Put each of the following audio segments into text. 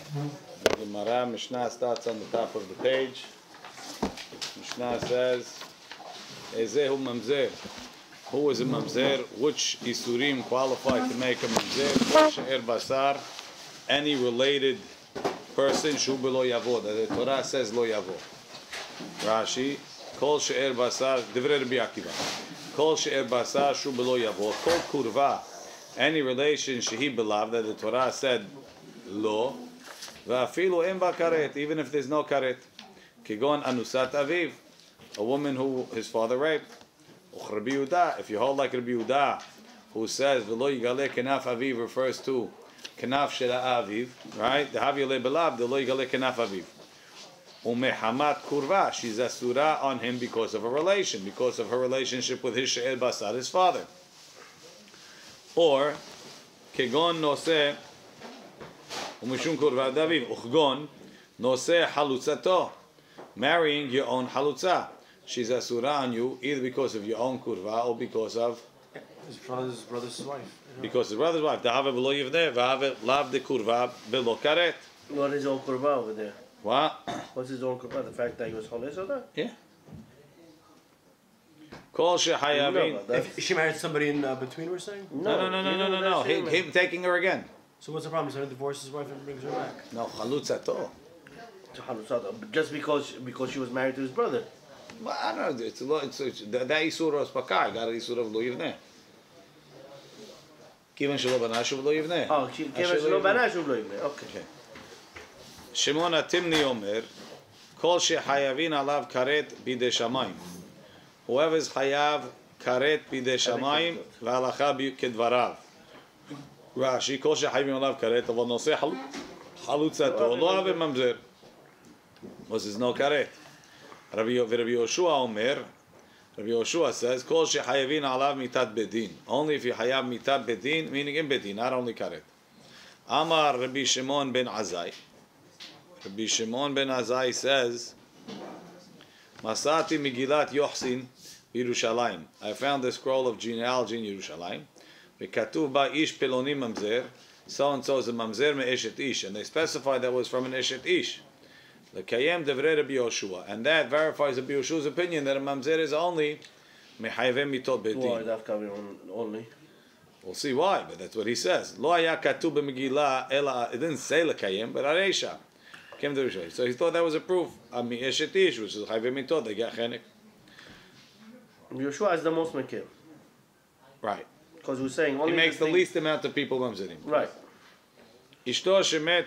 The Gemara Mishnah starts on the top of the page. Mishnah says, Ezehu mamzer. Who is a mamzer? Which isurim qualify to make a mamzer? Kol she'er basar. Any related person, shu b'lo yavo. The Torah says lo yavo. Rashi, Kol she'er basar. Divrei Rabbi Akiva. Kol she'er basar shu b'lo yavo. Kol kurva. Any relation shehi belav that the Torah said lo. Va'afilu em ba karet. Even if there's no karet. Kigon anusat aviv. A woman who his father raped. Rabbi Yehuda, if you hold like Rabbi Yehuda, who says v'lo yigale kenaf aviv refers to kenaf shela aviv, right? The havile belav, the lo yigale kenaf aviv. Umehamat kurva, she's asura on him because of a relation, because of her relationship with his she'er basar, his father. Or kegon noseh umishum kurva daviv uchgon noseh halutzato, marrying your own halutza. She's asura on you either because of your own kurva or because of his brother's wife. Because his brother's wife. Dahave below yivneh, v'have lav de kurva below karet. What is his own kurva over there? What? What's his own kurva? The fact that he was homeless or that? Yeah. Kol shehayavin. If she married somebody in between, we're saying? No. Him taking her again. So what's the problem? So he divorces his wife and brings her back? No, chalutzato. Just because she was married to his brother. Well, I don't know. It's that isura is pakar. Got an isura of lo yivneh. Kivan shelo banashu lo yivneh. Oh, kivan shelo banashu lo yivneh. Okay. Shimon Atimni Omer, Kol shehayavin alav karet bidei shamayim. Whoever is hayav karet bidei shamayim, v'halacha kedvarav. Rashi, Kol shehayavin alav karet, avol noseh halutzato, lo ave mamzer. Was is no karet. Rabbi Yoshua Omer, Rabbi Yoshua says, Kol shehayavin alav mitat bedin. Only if you hayav mitat bedin, meaning in bedin, not only karet. Amar Rabbi Shimon ben Azai. Rabbi Shimon ben Azai says, Masati Megillat Yochsin Yerushalayim. I found the scroll of genealogy in Yerushalayim. V'katuv ba ish pelonim mamzer. So and so is a mamzer me'eshet ish, and they specified that was from an eshet ish. L'kayem devrei Rabbi Yoshua, and that verifies Rabbi Yoshua's opinion that a mamzer is only mehayavem mitot bedin. Why that coming only? We'll see why, but that's what he says. Lo haya katuv b'Megillah ela. It didn't say l'kayem, but areisha. So he thought that was a proof. I mean, eshet ish, which is chayvei mitot. They get chenek. Yeshua is the most mekil. Right. Because we're saying only he makes the least amount of people mamzerim. Right. Ishto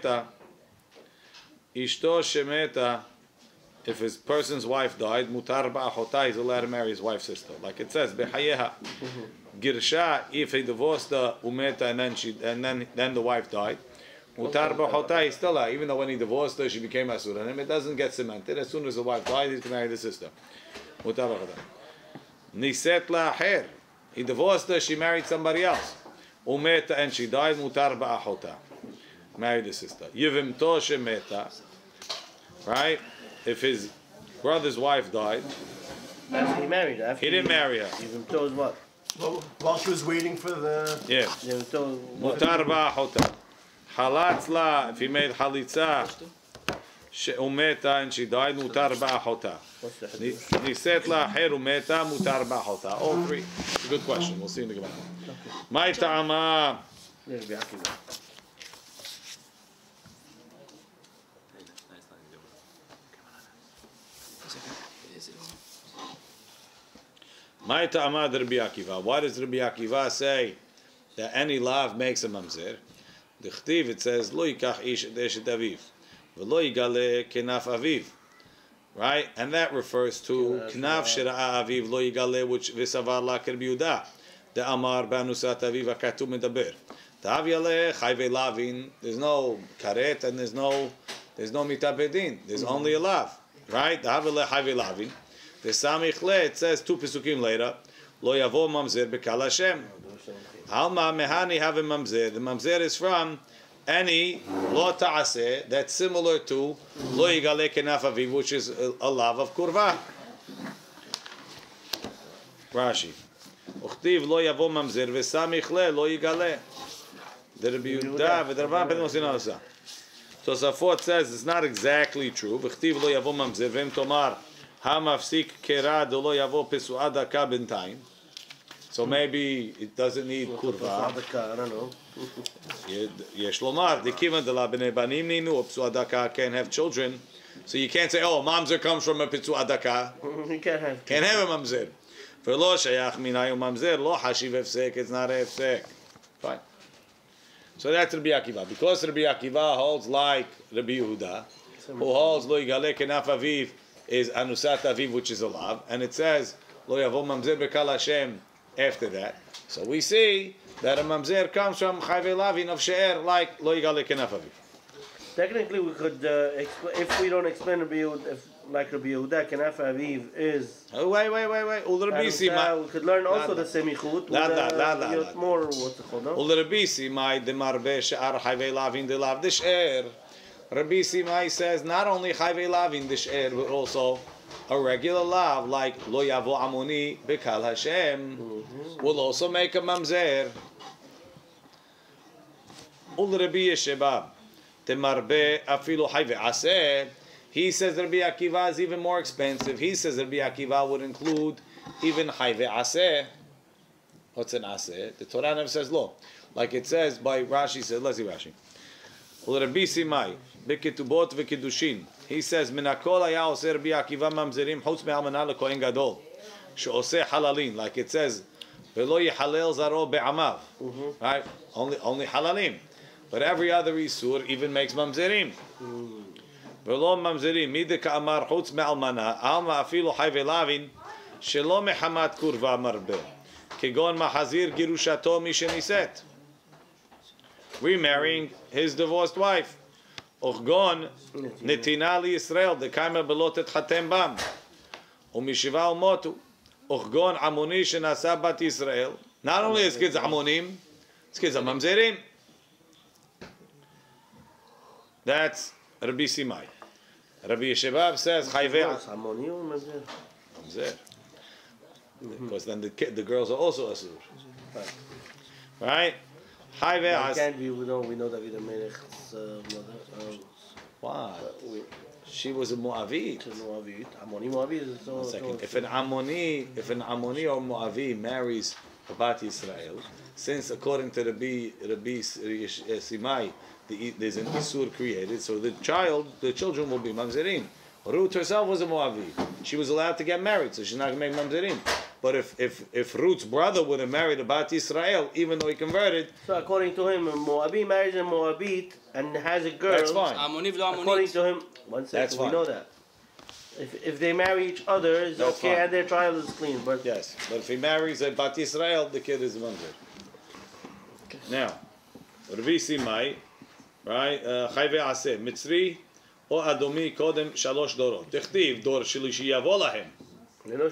shemeta. If his person's wife died, mutar ba'achota, he's allowed to marry his wife's sister. Like it says, behayeha. Girsha, if he divorced the umeta and then the wife died. Mutar b'chota, he's still out. Even though when he divorced her, she became asur on him. It doesn't get cemented. As soon as the wife died, he's going to marry the sister. Mutar b'chota. Niset la'acher. He divorced her, she married somebody else. Umeta and she died. Mutar b'achota. Married the sister. Yivim to shemeta. Right? If his brother's wife died. After he married her. He didn't marry her. Yivim to is what? While she was waiting for the... Yeah. Mutar b'achota. Halatz la, if he made halitza, umeta and she died, mutar ba'achota. Niset la her umeta, mutar ba'achota. All three. It's a good question. We'll see in the Gemara. My ta'ama. My ta'ama Rabbi Akiva. Why does Rabbi Akiva say that any lav makes a mamzer? The Chtiv, it says, Lo yikach ish et eshet aviv, v'lo yigale kenaf aviv. Right? And that refers to kenaf shera'a aviv, lo yigale, which v'savar la Rabbi Yehuda. The amar ba'nusat aviv ha'katuv medaber. Ta'av yaleh chayvei lavin. There's no karet and there's no mitah bedin. There's only a lav. Right? Ta'av yaleh chayvei lavin. The samich le, it says two pesukim later, Lo yavo mamzer bekal Hashem. Alma mehani have a mamzer. The mamzer is from any lo ta'aseh that's similar to lo yigale kenaf aviv, which is a lav of kurva. Rashi. Uchtiv lo yavo mamzer v'samich le lo yigale. The Rabbi Yehuda v'dervan pedem osin alasa. Tosafot says it's not exactly true. V'chtiv lo yavo mamzer v'em tomar hamafsik kera de lo yavo pesu'a daka b'intayim. So maybe it doesn't need kurva. I don't know. Yesh lomar dikivan de la b'nei banim ninu pesu'a daka can't have children. So you can't say, oh, mamzer comes from a pesu'a daka. You can't have. Can't have a mamzer. V'lo shayach minayu mamzer lo hashiv hefsek. It's not a hefsek. Fine. So that's Rabbi Akiva. Because Rabbi Akiva holds like Rabbi Yehuda, who holds lo yigale kenaf aviv is anusat aviv, which is a lav, and it says lo yavo mamzer bekal Hashem after that. So we see that a mamzer comes from chayve lavin of she'er like lo yigale kenaf aviv. Technically, we could, if we don't explain Rabbi Yehuda, like Rabbi Yehuda, Kenaf Aviv is. Oh, wait. Ul Rabbi Sima. We could learn also the semichut. La. More what's it called? Ul Rabbi Sima de marbe she'ar chayve lavin de lav de she'er. Rabbi Sima says not only chayve lavin de she'er, but also a regular lav like lo yavo amoni bekal Hashem will also make a mamzer. Ul Rabbi Yeshebab. Temarbe afilu hayve aseh. He says Rabbi Akiva is even more expensive. He says Rabbi Akiva would include even hayve aseh. What's an aseh? The Torah never says lo. Like it says by Rashi says, let's see Rashi. Rabbi Simai beketubot v'kedushin. He says minakol haya oseh Rabbi Akiva mamzerim chutz me'almana lekohen gadol she'oseh halalin. Like it says v'lo yihalel zaro be'amav. Right? Only halalim. But every other isur even makes mamzerim. V'lo mamzerim mide ka'amar chutz me'almana alma afilu hayve lavin shelo mehamat kurva marbe kegon mahazir girushato misheniset. Remarrying his divorced wife. Ochgon netina li Yisrael dekayma belotet chatem bam umishiva umotu. Ochgon amoni shenasa bat Yisrael. Not only his kids amonim, his kids are mamzerim. That's Rabbi Simai. Rabbi Yeshebab says chayve mamzer. Because then the girls are also asur. Right? Chayve as. Can't be. We know David Melech's mother. What? She was a Moavite. Moavit is so. 1 second. If an Ammoni or Moavi marries a Bat Yisrael, since according to Rabbi Simai, there's an isur created, so the children will be mamzerim. Ruth herself was a Moavi. She was allowed to get married, so she's not going to make mamzerim. But if Ruth's brother would have married a Bat Yisrael, even though he converted, so according to him, Moabi marries a Moabit and has a girl. That's fine. According to him, one second, that's fine. We know that. If they marry each other, it's that's okay, fine. and their child is clean. But yes, but if he marries a Bat Yisrael, the kid is a mamzer. Now, Rabbi Simai. Right? Chayve aseh Mitzri or Adomi kodem shalosh dorot. Tichtiv dor shlishi yavo lahem. Velo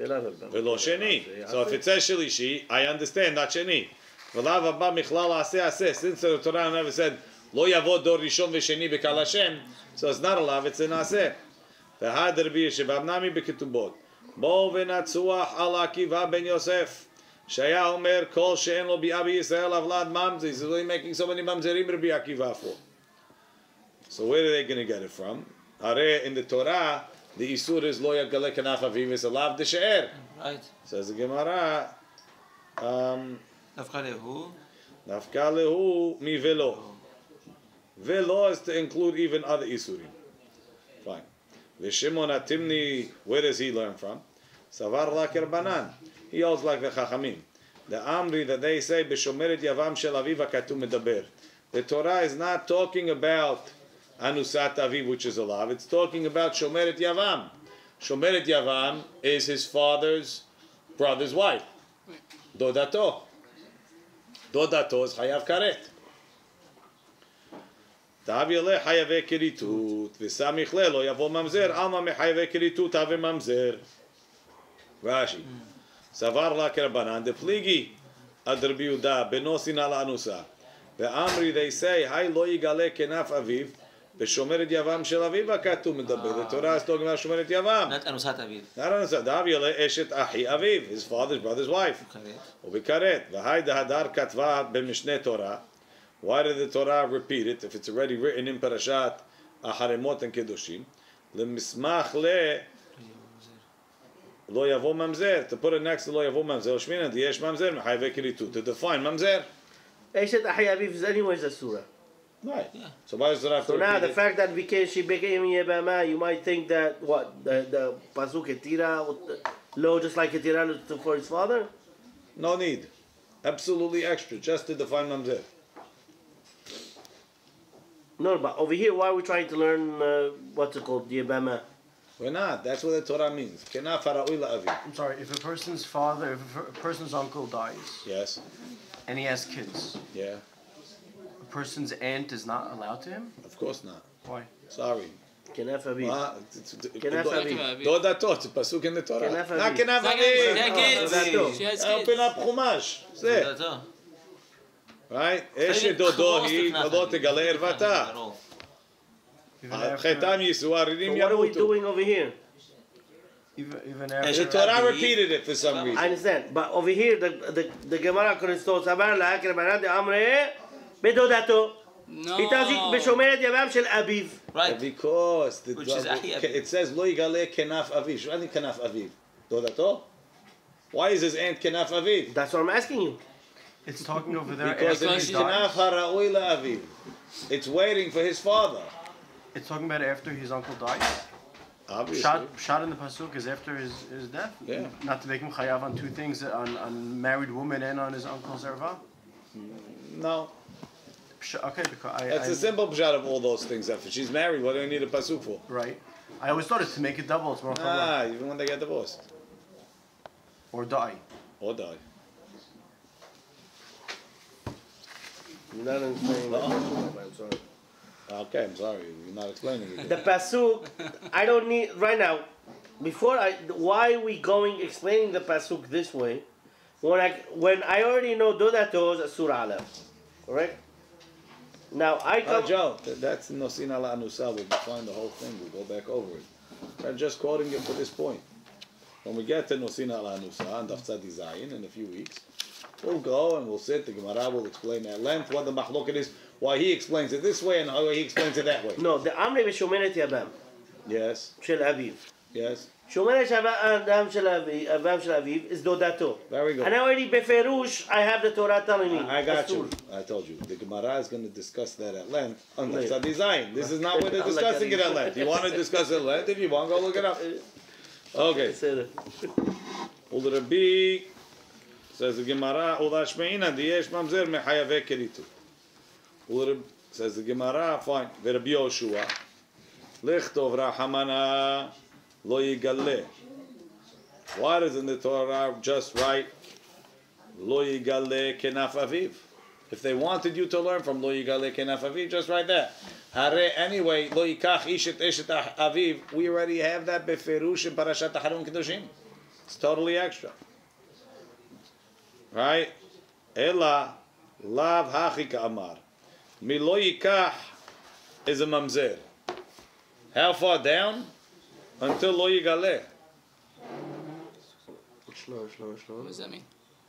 sheni. So if it says shlishi, I understand not sheni. V'lav haba michlal aseh aseh. Since the Torah never said lo yavo dor rishon v'sheni bekal Hashem, so it's not a lav, it's an aseh. V'had Rabbi Yeshebab nami beketubot. Bo v'natzuach al Akiva ben Yosef. Shaya Omer kol she'en lo bi'abi Yisrael avlad mamzer. He says, what are you making so many mamzerim Rabbi Akiva for? So where are they going to get it from? Are in the Torah, the isur is lo yagale kanaf aviv is alav de she'er. Right. Says the Gemara. Nafka lehu. Nafka lehu mi velo. Velo is to include even other isurim. Fine. V'Shimon atimni. Where does he learn from? Savar la kerbanan. He holds like the Chachamim. The Amri that they say, B'shomeret yavam shel aviv hakatum medaber. The Torah is not talking about Anusat Aviv, which is alive. It's talking about Shomeret Yavam. Shomeret Yavam is his father's brother's wife. Dodato. Dodato is Chayav Karet. Ta'av yaleh Hayave Kiritut. V'samich le lo yavo mamzer. Alma mechayave Kiritut ave mamzer. Rashi. Savar la kerabanan de pligi ad Rabbi Yehuda benosin ala anusa. The Amri they say hay lo yigale kenaf aviv b'shomeret yavam shel aviv hakatum medaber. The Torah is talking about shomeret yavam. Not anusat aviv. Not anusat. Dav yale eshet achi aviv, his father's brother's wife. Ubikaret. V'hay dehadar katva b'mishneh Torah Why did the Torah repeat it if it's already written in Parashat Aharemot and Kedoshim? Lemismach le lo yavo mamzer. To put it next to lo yavo mamzer. Shmina diyesh mamzer mechayve kiritu. To define mamzer. Eshet Ahi Aviv is anyways a surah. Right. Yeah. So why does it have to So now repeat the it? fact that she became Yebama, you might think that what the pasuk etira lo just like etira for his father. No need. Absolutely extra. Just to define mamzer. No, but over here, why are we trying to learn what's it called, Yebama? We're not. That's what the Torah means. Kenaf hara'ui la'aviv. I'm sorry, if a person's father, if a person's uncle dies Yes. and he has kids, Yeah. a person's aunt is not allowed to him? Of course not. Why? Sorry. Kenaf Aviv. Kenaf Aviv. Dodatot. It's a pasuk in the Torah. Kenaf Not Aviv. kenaf She aviv. has Open kids. up chumash. Say. דודתו. Right? אשת דודו היא לא תגלה ערוותה. Even after, חטאם יישאו ערירים So what are we ימותו. doing over here? even The after, Torah repeated it for some I reason. understand, but over here, the Gemara Christos אמר לה, כרבנן דאמרי, בדודתו. No. התחזיק בשומרת יבם של אביו. Right. Because the, Which is Ahi Aviv. it says לא יגלה כנף אביו. שמה זה כנף אביו? דודתו? Why is his aunt כנף אביו? That's what I'm asking you. it's talking over there Because after it's he כנף dies. הראוי לאביו. It's waiting for his father. It's talking about after his uncle dies. Obviously. Shot in the pasuk is after his death. Yeah. Not to make him chayav on two things, on married woman and on his uncle's erva. No. Okay, because That's a simple pshat of all those things. If she's married, what do I need a pasuk for? right. I always thought it to make it double. It's more Ah, even when they get divorced. or die. Or die. You're not understanding that. I'm sorry. Okay, I'm sorry. You're not explaining it. The pasuk, I don't need right now. Why are we going explaining the pasuk this way? When I already know Dodato is a surah aleph, correct? Now I come. Joe, that's Nosin ala Anusa. We'll define the whole thing. We'll go back over it. I'm just quoting it for this point. When we get to Nosin ala Anusa and Dafzadi Zayin in a few weeks, we'll go and we'll sit. The Gemara will explain at length what the mahloket is, why he explains it this way and how he explains it that way. No, the Amri v'shomeret yabam Yes, shel aviv. yes, Shomeret yabam shel aviv is Dodato. very good. And already beferush, I have the Torah telling me. I got you. Asur. I told you. The Gemara is going to discuss that at length on Later. Dafzadi Zayin. This is not where they're discussing it at length. You want to discuss it at length? If you want, go look it up. Okay. Ul Rabbi says the Gemara, Ul Ashmeina diyesh mamzer mechayave keritu. Says the Gemara, fine. Rabbi Yoshua, lichtov rahamana lo yigaleh. Why doesn't the Torah just write lo yigaleh kenaf aviv? If they wanted you to learn from lo yigaleh kenaf aviv, just write that. Hare anyway, lo yikach ishet eshet aviv. We already have that beferush in Parashat Aharon Kedoshim. It's totally extra. Right? Ela lav hachika amar. Milo yikach is a mamzer. How far down? Until lo yigaleh. What does that mean?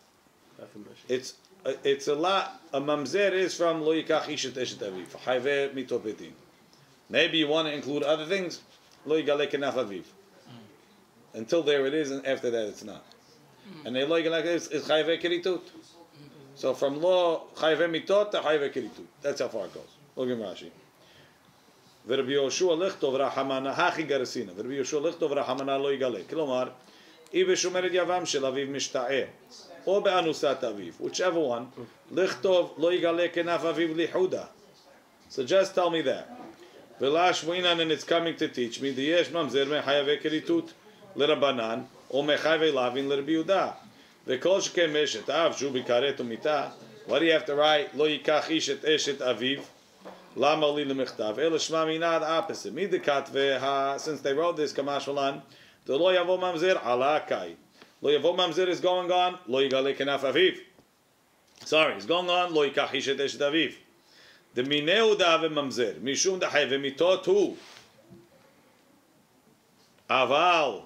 It's a lot. A mamzer is from lo yikach ishet eshet aviv. Hayve mitopetin. Maybe you want to include other things. Lo yigaleh kenaf aviv. Until there it is, and after that it's not. And the lo yigaleh is hayve keritut. So from lo hayve mitot to hayve keritut. That's how far it goes. Look at Rashi. V'Rabbi Yoshua lichtov rahamana hachi garasina. V'Rabbi Yoshua lichtov rahamana lo yigaleh. Kilomar, I b'shomeret yavam shel aviv mishta'eh. Or be'anusat aviv. Whichever one. Lichtov lo yigaleh kenaf aviv lihuda. So just tell me that. V'lash muinan, and it's coming to teach me. Diyesh mamzer mechayave keritut l'rabanan. Or mechayave lavin l'Rabbi Yehuda. V'kol sheken meshet av shu bikaret umita. What do you have to write? Lo yikach ishet eshet aviv. Lama li lemechtav. El shma minad opposite. Midikatve, since they wrote this, Kamash Malan, the lo yavo mamzer ala kai. Lo yavo mamzer is going on. Lo yigale kenaf aviv. Sorry, it's going on. Lo yikach ishet eshet aviv. The mineu da mamzer. Mishum da hayve mitot hu. Aval.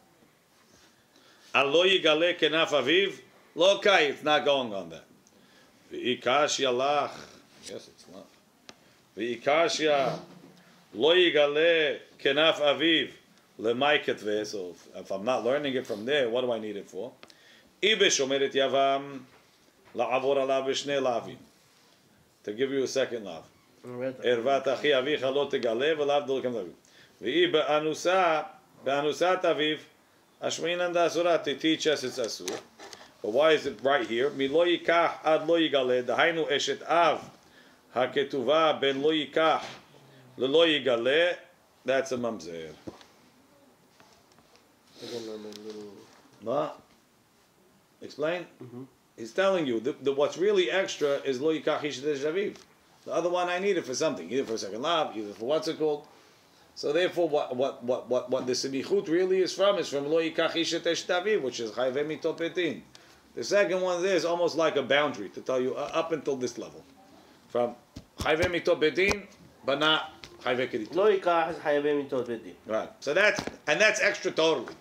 Al lo yigale kenaf aviv. Lo kai, it's not going on that. V'ikash yalach. Yes, it's not. V'ikashya lo yigale kenaf aviv lemay ketveh. So if I'm not learning it from there, what do I need it for? Ibesh omeret yavam la'avor alav b'shnei lavim. To give you a second lav. Ervat achi avicha lo tegale v'lav dol kem aviv. V'i be'anusat aviv ashminan da'asurat, to teach us it's asur. But why is it right here? Mi lo yikach ad lo yigale, dahainu eshet av haketuva ben lo yikach lo yigale, that's a mamzer. What? Explain? He's telling you the what's really extra is lo yikach ishet aviv. The other one I need it for something, either for a second lav, either for what's it called. So therefore, what the semichut really is from lo yikach ishet aviv, which is chayvei mitot betin. The second one there is almost like a boundary to tell you up until this level, from chayvei mitot betin, but not chayvei keditut. Lo yikach is chayvei mitot bedin. Right. So that's extra totally.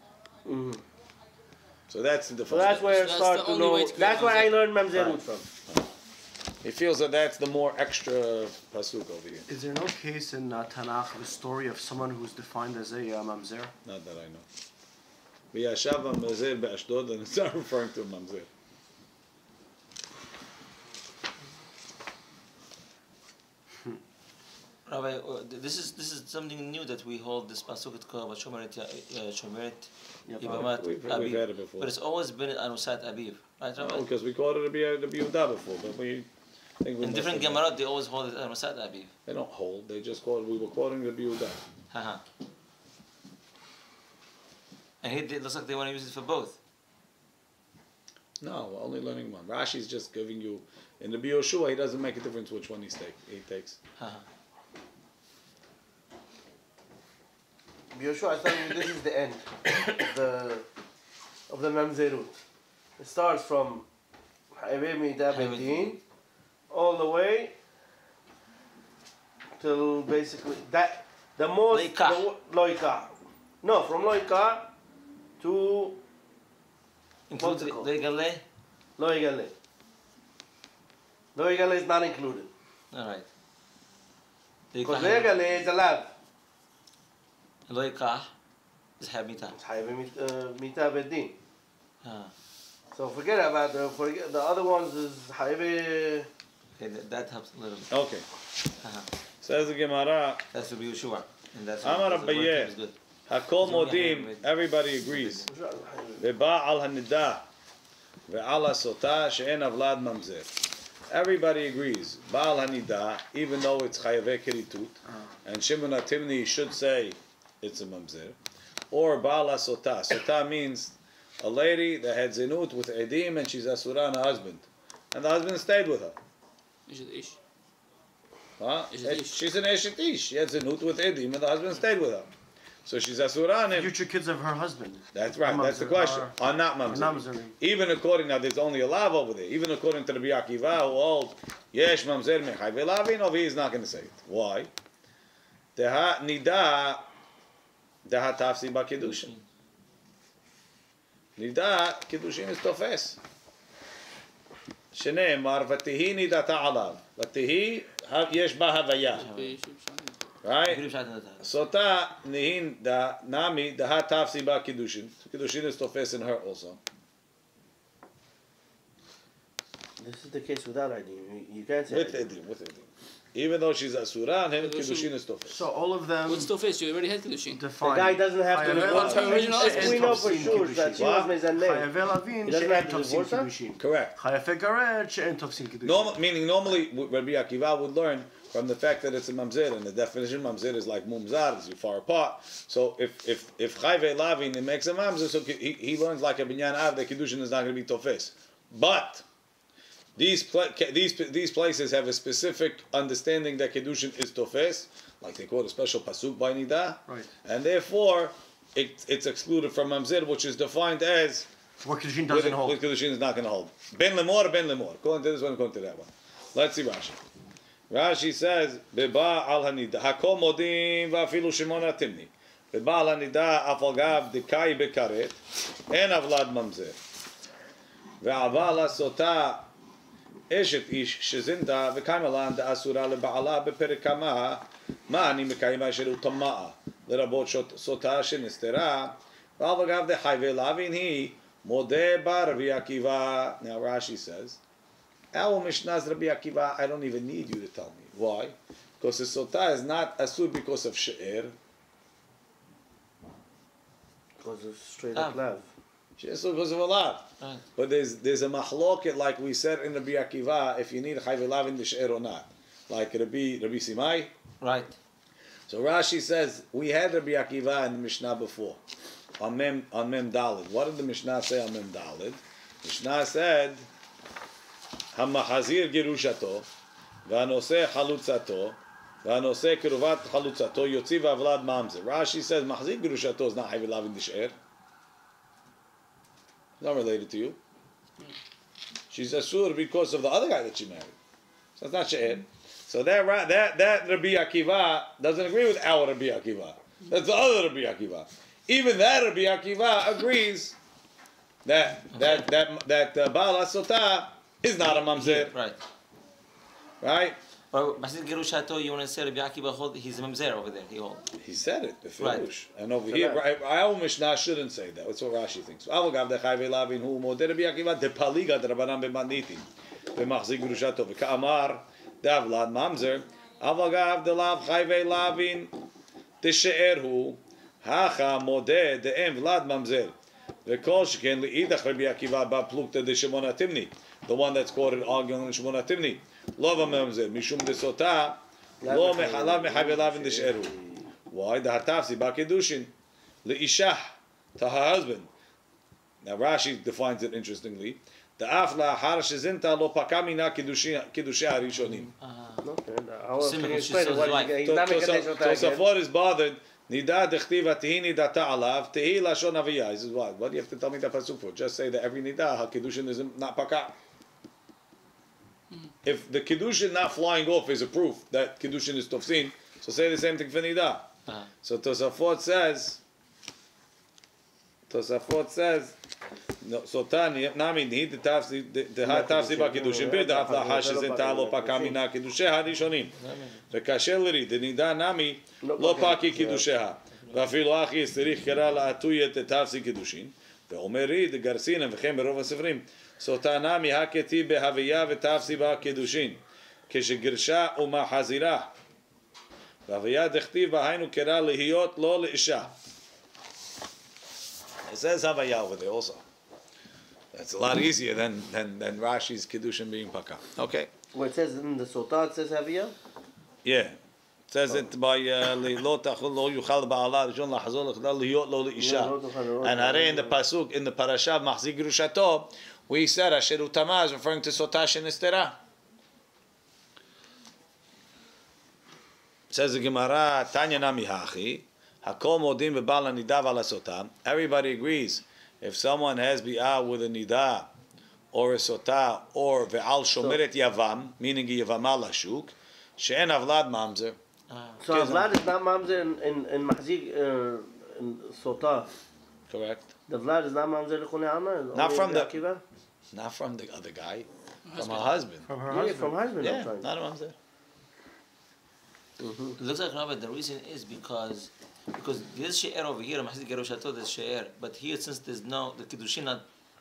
So that's the difference. So that's where I That's start the to only know. way to That's create where I learned mamzerut from. He feels that that's the more extra pasuk over here. Is there no case in Tanakh, the story of someone who's defined as a mamzer? Not that I know. V'yashav mamzer be'ashdod, and it's not referring to a mamzer. Rabbi, this is something new that we hold this pasuk. It's called Shomeret Yivamat We've Aviv. had it before. But it's always been Anusat Aviv, right, Rabbi? No, because we called it a Yehuda before, but we think we In must different have- Gemarot, they always hold it Anusat Aviv. They don't hold. They just called. We were quoting the Yehuda. Haha. And it looks like they want to use it for both. No, we're only learning one. Rashi's just giving you in the Yoshua. He doesn't make a difference which one he takes. Haha. Yoshua, I thought this is the end of the mamzerut. It starts from chayvei mitot bedin all the way till basically that the most Loikah. lo yikach. No, from lo yikach to Include What's it called? Legale. lo yigale. Lo yigale is not included All right. because lo yigale is a lav. Loikah is Hamita. It's chayvei mitot bedin. Ah. So forget about the other ones is chayvei. Okay, that helps a little. Okay. Uh-huh. Says the Gemara. That's to be Yeshua. And that's Amar the word Abaye. is good. Hakol modim. Everybody agrees. Ve'ba'al hanida ve'al asota she'en avlad mamzer. Everybody agrees. Ba'al hanida, even though it's chayavei keritut, and Shimon HaTimni should say it's a mamzer, or ba'al asota. Sota means a lady that had zinut with edim and she's asura on her husband, and the husband stayed with her. Is it ish? Huh? Eshet ish. She's an eshet ish. She had zinut with edim, and the husband stayed with her. So she's asura on him. Future kids of her husband. That's right. Or That's the mamzer, question. or Or not not mamzer. mamzer. Even according, now there's only a lav over there. Even according to the Rabbi Akiva, who holds yesh mamzer mechai ve'lavin, over here he's not going to say it. Why? Deha nida deha tafsi ba kiddushin. Nida kiddushin is tofes. Shneimar v'tihi nidata alav. V'tihi yesh ba havaya. Right? Sota nihin da nami da tafsi ba kiddushin. Kiddushin is tofes in her also. This is the case without ID. You can't say With ID. edim, with edim. Even though she's asura on him, Kiddushin. kiddushin is tofes. So all of them What's the face? You already had Kiddushin. The define. guy doesn't have to Chayavei divorce Her her. original husband. We know for sure that she was What? mezaneh. Chayavei lavin He doesn't she'en have to tofsin divorce her? kiddushin. Correct. Chayavei gared she'en tofsin kiddushin. Meaning normally Rabbi Akiva would learn from the fact that it's a mamzer, and the definition of mamzer is like mumzar, is you far apart. So if chayvei lavin it makes a mamzer, so he learns like a binyan av that kiddushin is not going to be tofes. But these places have a specific understanding that kiddushin is tofes, like they quote a special pasuk by nida, Right. and therefore it's excluded from mamzer, which is defined as What kiddushin doesn't hold. With kiddushin is not going to hold. Ben lemor, ben lemor. According to this one, according to that one. Let's see Rashi. Rashi says, "Beba al hanida hakol modim va'afilu Shimon HaTimni. Beba al hanida afalgav dekai bekaret en avlad mamzer. Ve'aval asota אשת איש שזינתה וקיימה לה דאסורה לבעלה בפרק כמה, מה אני מקיימה שלו טמאה, לרבות סוטה שנסתרה, ועל אגב דחי ולהבין היא מודה בה Rabbi Akiva. Now Rashi says, our Mishnah's Rabbi Akiva, I don't even need you to tell me. Why? Because the sotah is not asur because of she'er. Because of straight up love. She'er because of a lav. Right. But there's a mahloket like we said in Rabbi Akiva, if you need chai v'lav in the she'er or not. Like Rabbi Simai. Right. So Rashi says, we had Rabbi Akiva in the Mishnah before. On Mem Dalid. What did the Mishnah say on Mem Dalid? Mishnah said, המחזיר גירושתו, והנושא חלוצתו, והנושא קרובת חלוצתו, יוציא והוולד ממזר. Rashi says, מחזיר גירושתו is not חייב אליו in the she'er. Not related to you. She's asur because of the other guy that she married. So it's not she'er. So that Rabbi Akiva doesn't agree with our Rabbi Akiva. That's the other Rabbi Akiva. Even that Rabbi Akiva agrees that Baal HaSotah is not a mamzer. Right. Right? But Masid Gerushato, you want to say Rabbi Akiva hold, he's a mamzer over there. He said it, the Right. Firush. And over here, our Mishnah shouldn't say that. That's what Rashi thinks. Avagav dechai ve'lavin hu modeh Rabbi Akiva depaliga d'Rabbanan b'manitin v'machzik Gerushato v'ka'amar d'avlad mamzer avagav d'lav chai ve'lavin d'she'er hu hacha modeh de'em v'lad mamzer v'kol sheken li'idach Rabbi Akiva ba'plukta d'Shimon HaTimni, the one that's quoted arguing in Shimon HaTimni. Love mamzer mishum desota lo mechalav mechayvelav in desheru. Why? The hatafsi ba'kedushin leishah, to her husband. Now Rashi defines it interestingly. The afla har shezinta lo pakamina kiddushin harishonim. Tosafot is bothered. Nida dechtiva tehi nidata alav tehi lashon aviyah. He says, what do you have to tell me the pasuk for? Just say that every nidah hakiddushin is not pakam. If the kiddushin not flying off is a proof that kiddushin is tofsin, so say the same thing for nidah. So Tosafot says, no, so Tani nami ni the tafsi ba kiddushin bir da afla hashes in talo pakamina kiddushe harishonim. V'kasheleri the nidah nami lo paki kiddusheha. V'afilu achi estirich kera la'atuyet the tafsi kiddushin. Ve'omeri the garsinam v'chem berov ha'sefrim. סוטה מהכתי בהוויה ותפסי בה קידושין כשגרשה ומחזירה והוויה דכתיב בה היינו קרא להיות לא לאישה. It says havaya over there also. That's a lot easier than Rashi's kiddushin being paka. Okay. Well, it says in the Sotah, it says Haviyah? Yeah. It says it by lo tachul lo yuchal ba'ala rishon lahazol l'chdal lihiyot lo leisha. And hare in the pasuk in the parasha machzik gerushato we said asher utama is referring to sotah shenistera. Says the Gemara Tanya nami hachi hakol modim v'bal nidav ala sotah. Everybody agrees if someone has bi'ah with a nidah or a sotah or ve'al shomeret yavam, meaning yavama lashuk, she'en avlad mamzer. So Avlad is not Mamzer in Mahzik in Sotah. Correct. The Vlad is not Mamzer l'chonei Alma? Not from the other guy. From her husband. From her Yeah, husband. from husband. Yeah, I'm trying. not a mamzer. It looks like Rabbi, the reason is because there's she'er over here, Mahzid Gerushato, there's she'er, but here since there's no the kiddushin not.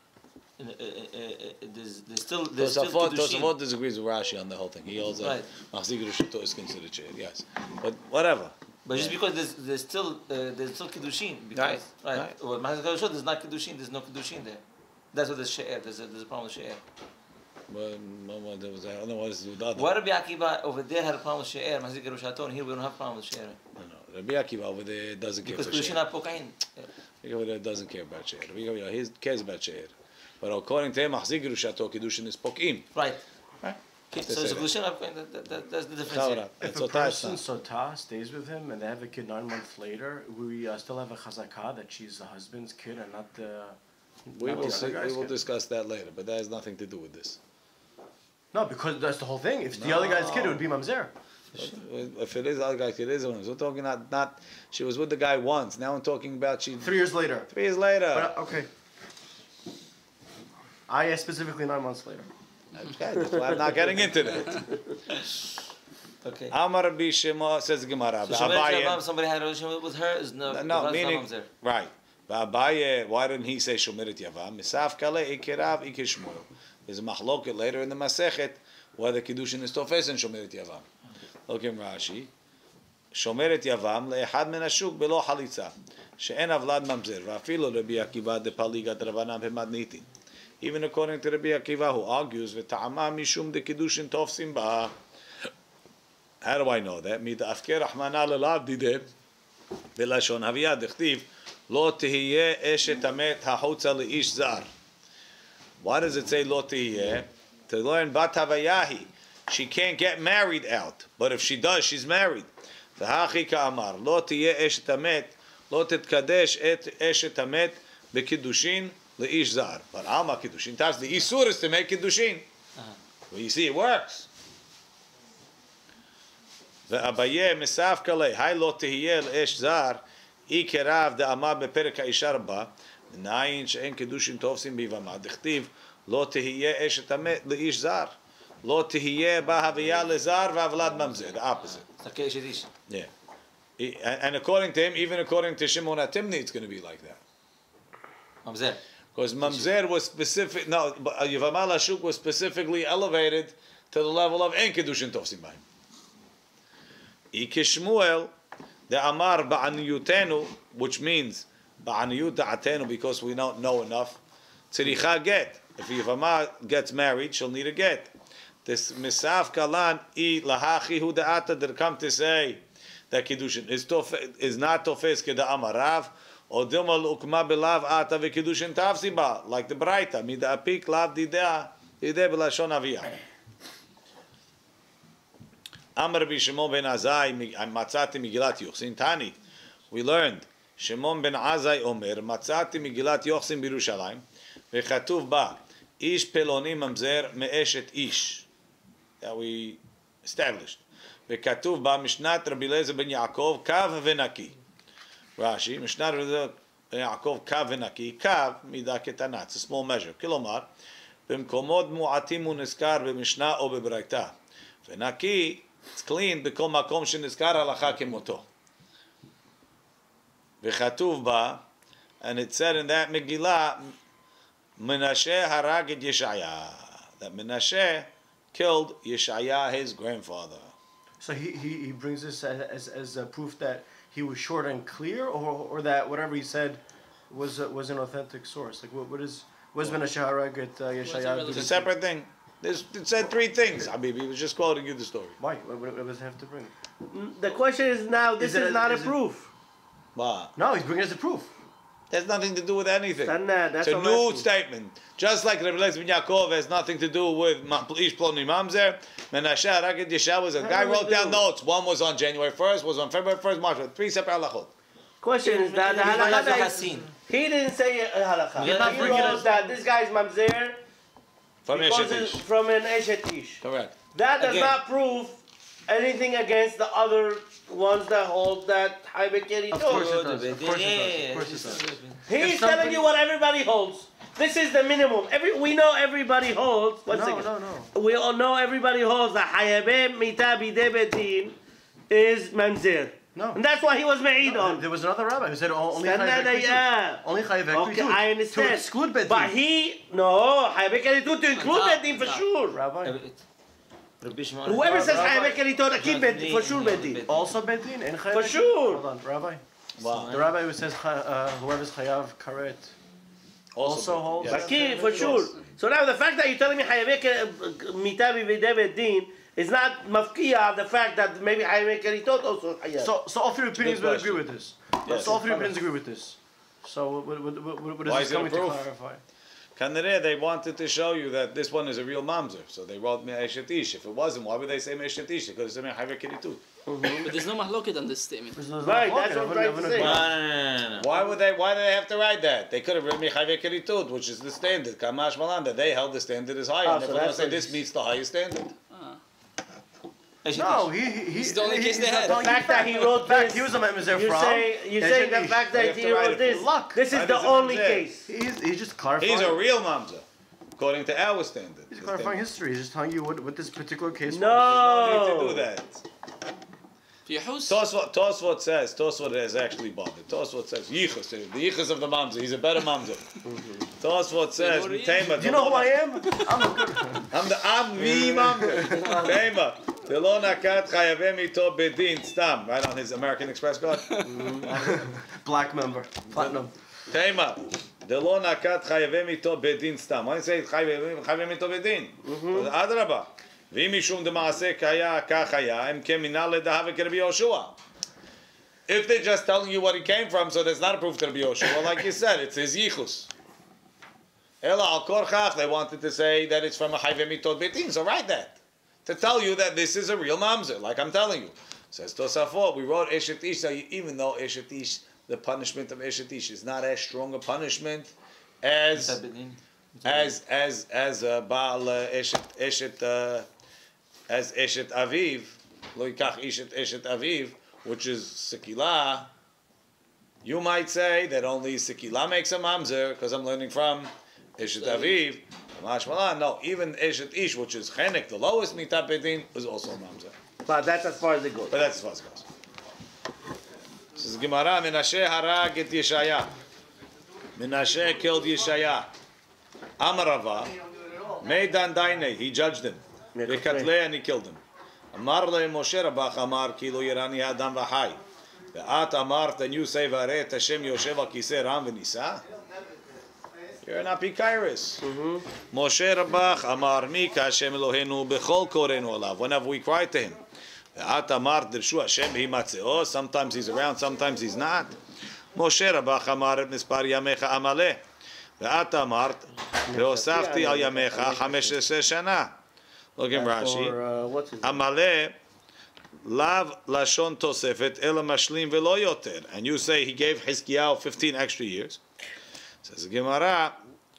There's still Tosafot kiddushin. disagrees with Rashi on the whole thing. He holds that Right. Machzik Gerushato is considered she'er, yes. But whatever. But just because there's still kiddushin, because right. Well, Mahzid Gerushato there's not kiddushin, there's no kiddushin there. That's what there's she'er. There's a problem with she'er. But there was, I don't know what is with the other. Why Rabbi Akiva over there had a problem with she'er, Mahzid Gerushato, and here we don't have a problem with she'er? No. Rabbi Akiva over there doesn't care Because for kiddushin she'er. not pokain. Rabbi Akiva over there doesn't care about she'er. Rabbi Akiva he cares about she'er. But according to him, Machzik Gerushato, Kiddushin is pokim. Right. Right. Okay, They so say it's that. kiddushin not pokain. That's the difference here. Chavra. If That's a Sotah person is not. Sotah stays with him and they have a kid 9 months later, we still have a chazakah that she's the husband's kid and not the. We not will the other guy's we will kid. discuss that later, but that has nothing to do with this. No, because that's the whole thing. If the other guy's kid, it would be mamzer. If it is other guy, it is one. We're talking not. She was with the guy once. Now I'm talking about she 3 years later. 3 years later. But, okay. I asked specifically 9 months later. Okay, that's why I'm not getting into that. Okay. Amar Rabbi Shimon says the Gemara. So Shomeret Abaye- Yavam, somebody had a relationship with her, is no, No, that's meaning not mamzer. right. Abaye, why didn't he say Shomeret Yavam? Misaf Kale Ikirav Ikishmuel. There's a machloket later in the Masechet whether Kiddushin is Tofes and Shomeret Yavam. Look in Rashi. Shomeret Yavam le'echad min hashuk belo halitza she'en avlad mamzer va'afilo Rabbi Akiva de paligat Rabanan b'madnitin. Even according to Rabbi Akiva, who argues v'ta'ama mishum de Kiddushin tofsim ba. How do I know that? מתאפקר רחמנא ללאו דידה בלשון הוויה דכתיב לא תהיה אשת המת החוצה לאיש זר. Why does it say לא תהיה? To learn בת הוויה היא. She can't get married out. But if she does, she's married. והכי כאמר לא תהיה אשת המת לא תתקדש את אשת המת בקידושין לאיש זר. But alma קידושין. That's the isur is to make קידושין. Well, you see, it works. ואביי מסף כלי, היי לא תהיה לאש זר, אי כרב דאמר בפרק האישה רבה, מניין שאין קידושין תופסים ביבמה, דכתיב, לא תהיה אשת המת לאיש זר, לא תהיה בה הוויה לזר והוולד ממזר, the opposite. It's okay, Shadish. Yeah. And according to him, even according to Shimon HaTimni, it's going to be like that. Mamzer. Because mamzer was specific, no, Yivama Lashuk was specifically elevated to the level of en kedushin tofsim b'hem. Ikishmuel, the Amar ba'aniyutenu, which means ba'aniyut da'atenu, because we don't know enough. Tziricha get. If Yivama gets married, she'll need a get. This misaf kalan I lahachi hu da'ata, that come to say that kedushin is not tofes keda amarav. Or dilma ukma belav ata v'kedushin tafsiba, like the Braita, mida apik lav didea b'lashon aviyah. Amar Rabbi Shimon ben Azai matzati Megillat Yochsin Tani. We learned Shimon ben Azai Omer matzati Megillat Yochsin b'Yerushalayim v'chatuv ba ish peloni mamzer me'eshet ish. That we established. V'chatuv ba Mishnat Rabbi Eliezer ben Yaakov kav v'naki. Rashi, Mishnah Yaakov kav v'naki, kav midah ketana, it's a small measure. Kilomar, במקומות מועטים הוא נזכר במשנה או בברייתא. ונקי, it's clean, בכל מקום שנזכר הלכה כמותו. וכתוב בה, and it said in that Megillah, Menashe harag et Yeshaya. That Menashe killed Yeshaya, his grandfather. So he brings this as a proof that he was short and clear, or that whatever he said was an authentic source. Like what is Menashe harag et Yeshaya? It's a separate thing. It said three things. Habibi, he was just quoting you the story. Why? What does it have to bring? The question is now, this is not a proof. Wow. No, he's bringing it as a proof. Has nothing to do with anything. That's It's a what I'm new asking. statement. Just like Rabbi Eliezer ben Yaakov has nothing to do with Ish Ploni Mamzer. Menashe harag et Yeshaya was a guy wrote down notes. One was on January 1st, was on February 1st, March 1st. Three separate halachot. Question is that the halakha that he didn't say a halakha. He did not He bring it wrote as- that this guy's mamzer From because Eshet it's Ish. from an Eshet Ish. Correct. That does Again. not prove anything against the other ones that hold that Haibek Of course Yerito. it does. Of course it does. Of course it does. He's If telling somebody- you what everybody holds. This is the minimum. We know everybody holds. One second. No. We all know everybody holds that Hayabeh Mita Bideh Bedin is mamzer. No. And that's why he was made No, on. there was another rabbi who said only Stand chayav there, ekritut. yeah. Only chayav Okay, ekritut. I understand. To exclude bedin. But Hayabeh Keritut to include Bedin for sure. Rabbi. Rabbi Shimon. Whoever says Rabbi- Hayabeh Keritut, keep Bedin, for sure Bedin. Also bedin and chayav For ekritut. sure. Hold on, Rabbi. Wow. The rabbi who says whoever's chayav karet also holds. Yes. Fakir, for sure. So now the fact that you're telling me Hayabeh Mita Bideh Bedin is not mafkiya the fact that maybe Hayabeh Keritot also Hayab. So all three opinions Good would agree question. with this. Yes. So all three opinions agree with this. So what is Why this is it a coming to proof? clarify? Kanere, they wanted to show you that this one is a real mamzer, so they wrote Me'eshet Ish. If it wasn't, why would they say Me'eshet Ish? They could have said Me'eshet Keritut. But there's no mahloket on this statement. Right, that's what I'm trying to say. No. Why do they have to write that? They could have written Me'eshet Keritut, which is the standard. Kamash Malanda, they held the standard as high. Ah, and so they're going to that's say what this it's- meets the highest standard. No, he's the only case they had. The fact that he wrote fact, this, he was a memzer you from. say the fact They that have he to write wrote it. this, Luck. this is That the is a only mamzer. case. He's just clarifying. He's a real mamzer. according to our standard. He's clarifying history. He's just telling you what this particular case was. No need to do No. that. في حوس Tosfot says, Tosfot is actually bothered. Tosfot says, Yichus, the Yichus of the Mamzer, he's a better Mamzer. Tosfot says, Tema, Do you know who I am? I'm the Mamzer. Tema, Delo nakat chayavem ito bedin, stam, right on his American Express card. Black member, platinum. Tema, Delo nakat chayavem ito bedin, stam. Why do you say chayavem ito bedin? Adraba. ואם משום דמעשה קהיה כך היה, הם כמינהל לדהווה כרבי יהושע. If they're just telling you what he came from, so that's not a proof to Rabbi Yoshua, like you said, it's his yichus. Ela al korchach, they wanted to say that it's from a chayve mitot betin, so write that. To tell you that this is a real mamzer, like I'm telling you. Says Tosafot, we wrote Eshet Ish, so even though Eshet Ish, the punishment of Eshet Ish is not as strong a punishment as Baal as Eshet Aviv, lo yikach Eshet Aviv, which is Sekila, you might say that only Sekila makes a mamzer, because I'm learning from Eshet Aviv. Mashmalan, no, even Eshet Ish, which is Chenek, the lowest mitat bedin, is also a mamzer. But that's as far as it goes. But that's as far as it goes. This is Gemara, Menashe harag et Yeshaya. Menashe killed Yeshaya. Amarava, Meidan Daine, he judged him. Vekatle, and he killed him. Amar le Moshe Rabach Amar ki lo yirani adam v'chai. Ve'at amart, and you say v'aret Hashem Yoshev al kisei ram v'nisa. You're an apikairis. Moshe Rabach Amar Mika Hashem Eloheinu bechol korenu alav. Whenever we cry to him. Ve'at amart dirshu Hashem himatzeo. Sometimes he's around, sometimes he's not. Moshe Rabach Amar et mispar yamecha amaleh. Ve'at amart ve'osafti al yamecha 15 shana. Look at Rashi. What's his Amaleh lav lashon tosefet ela mashlim velo yoter. And you say he gave Hizkiyahu 15 extra years. Says the Gemara.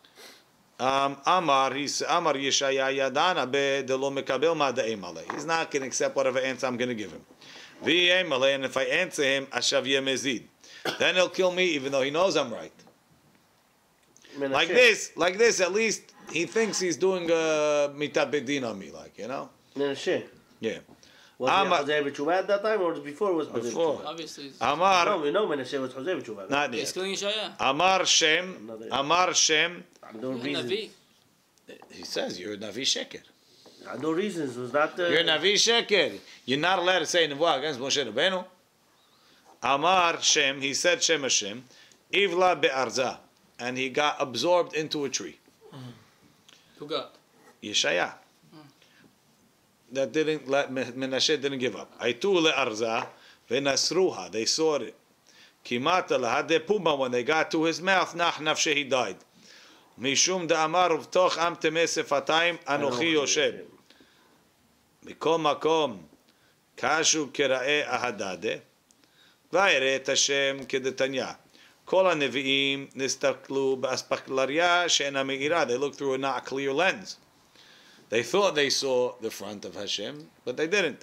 Amar Yeshaya yadana be de lo mekabel ma de'em aleh. He's not going to accept whatever answer I'm going to give him. V'yem aleh, and if I answer him, ashav yemezid. Then he'll kill me, even though he knows I'm right. Like this, at least he thinks he's doing mitat bedin on me, like, you know? Menashe. Yeah. Was he Chosei b'tshuva at that time, or before was Chosei Before. b'tshuva? obviously it's Amar, No, we know Menashe was Chosei b'tshuva. not he's yet. killing Yeshaya. Amar Shem. No Yeah, reasons. Navi. He says you're a Navi Sheker. No reasons. Was not the. You're a Navi Sheker. You're not allowed to say Nevuah against Moshe Rabbeinu. Amar Shem, he said Shem Hashem, Ivla be'arza, and he got absorbed into a tree. Who got? Yeshaya. That didn't let Menashe didn't give up. Aitu le'arza v'nasruha. They sawed it. Kimata lahade puma. When they got to his mouth, nach nafshe, he died. Mishum da'amar uvtoch am temeh sefatayim anochi yoshem. Mikom makom kashu kera'e ahadade. Vayre et Hashem kedetanya. Kol hanevi'im nistaklu ba'aspaklaria she'ena me'ira. They looked through a not clear lens. They thought they saw the front of Hashem, but they didn't.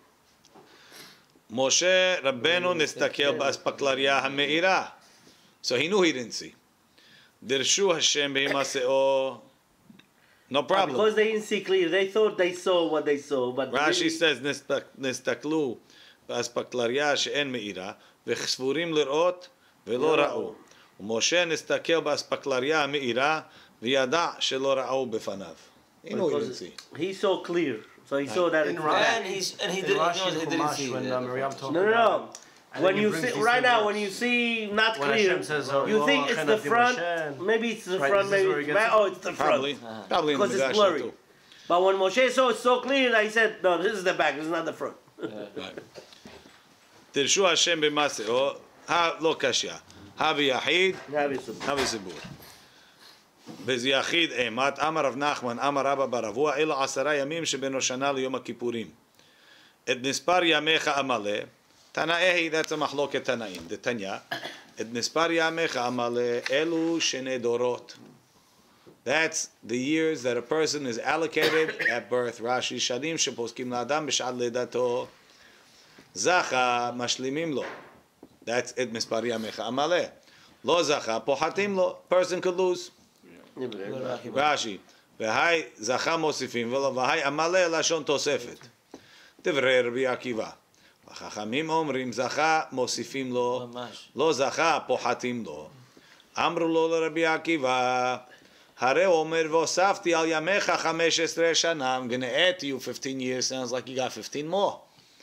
Moshe Rabbeinu nistakel ba'aspaklaria ha'me'ira. So he knew he didn't see. Dirshu Hashem b'himaseo. No problem. Because they didn't see clear, they thought they saw what they saw, but Rashi says נסתכלו באספקלריה שאין מאירה וסבורים לראות ולא ראו. ומשה נסתכל באספקלריה המאירה וידע שלא ראו בפניו. He knew he didn't see. he saw clear, so he saw that. In it's Rashi. bad. And he In didn't, Rashi he didn't see. when Miriam told No, him no, no. and When then he you brings see these right two now, words. when you see not When clear, Hashem says, you think it's the Chenati front. Moshe, Maybe it's the right, front. this is Maybe where he it's gets back. it? Oh, it's the Probably. front. Probably in the Because it's Midrash blurry. too. But when Moshe saw it so clear, that he said, "No, this is the back. This is not the front." Right. תרשו השם במעשהו, לא קשיא. הבי יחיד, הבי סיבור. וזה יחיד אימת, אמר רב נחמן, אמר רבא ברבוע, אלו 10 ימים שבין השנה ליום הכיפורים. את מספר ימיך אמלא, תנאי, that's a מחלוקת תנאים, דתניא, את מספר ימיך אמלא, אלו שני דורות. That's the years that a person is allocated at birth. Rashi shadim שפוסקים לאדם בשעת לידתו. זכה משלימים לו. That's את מספר ימיך אמלא. לא זכה פוחתים לו. Person could lose. Rashi. והי זכה מוסיפים לו, והי המלא לשון תוספת. דברי רבי עקיבא. החכמים אומרים זכה מוסיפים לו, ממש. לא זכה פוחתים לו. אמרו לו לרבי עקיבא, הרי הוא אומר והוספתי על ימיך 15 שנה, I'm gonna add to you 15 years, sounds like you got 15 more.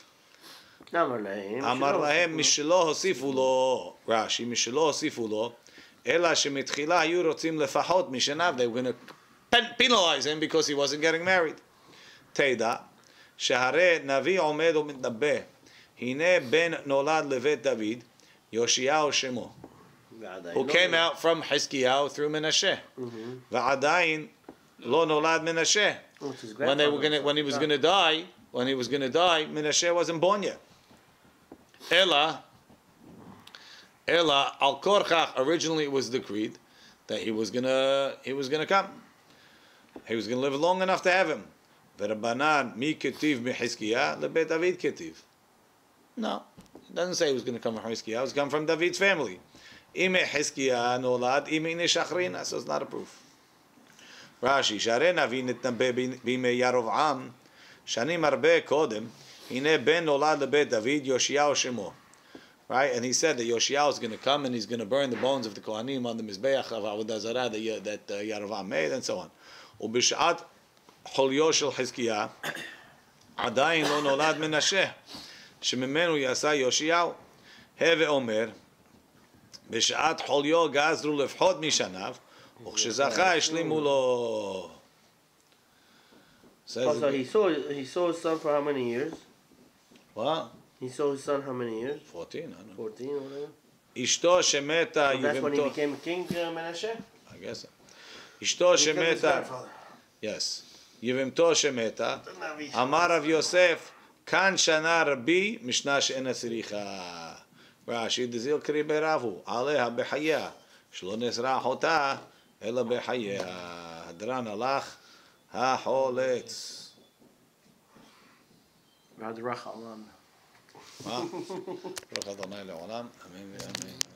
אמר להם משלא הוסיפו לו, רש"י, משלא הוסיפו לו, אלא שמתחילה היו רוצים לפחות משנה, they were going to penalize him because he wasn't getting married. תדע, שהרי נביא עומד ומתנבא, הנה בן נולד לבית דוד, יאשיהו שמו. who came out from Hiskiyahu through Menashe. ועדיין לא נולד מנשה. When he was going to die, Menashe wasn't born yet. Ella, al korchach, originally it was decreed that he was gonna come. He was gonna live long enough to have him. V'Rabbanan mi ketiv miHizkiyah lebeit David ketiv. No, it doesn't say he was gonna come from Hizkiyah. He was coming from David's family. Ime Hizkiyah nolad, ime neshachrina. So it's not a proof. Rashi, שהרי נביא נתנבא בימי ירבעם, שנים הרבה קודם, הנה בן נולד לבית דוד, יאשיהו שמו. Right? And he said that Yoshiao is going to come and he's going to burn the bones of the Kohanim on the Mizbeach of Avodah Zarah that Yeravam made and so on. ובשעת חוליו של חזקיה, עדיין לא נולד מנשה, שממנו יעשה יאשיהו. הווה אומר, בשעת חוליו גזרו לפחות משניו, וכשזכה השלימו לו. So he saw his son for how many years? What? He saw his son how many years? 14, I don't know. 14 or whatever. אשתו שמתה, So that's when he became king, Menashe? I guess so. אשתו שמתה, yes. יבמתו שמתה, אמר רב יוסף, כאן שנה רבי, משנה שאינה צריכה. רש"י דזיל קרי ברבו, עליה בחייה, שלא נזרח אותה, אלא בחייה. הדרן הלך, החולץ. بعد راح الله ברוך אדוני לעולם, אמן ואמן.